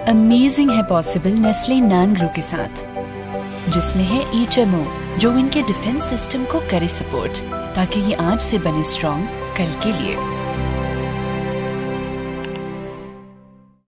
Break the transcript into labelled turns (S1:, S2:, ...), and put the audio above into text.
S1: Amazing है possible Nestle नैन grow के साथ, जिसमें है HMO जो इनके डिफेंस सिस्टम को करे सपोर्ट, ताकि ये आज से बने स्ट्रॉन्ग कल के लिए।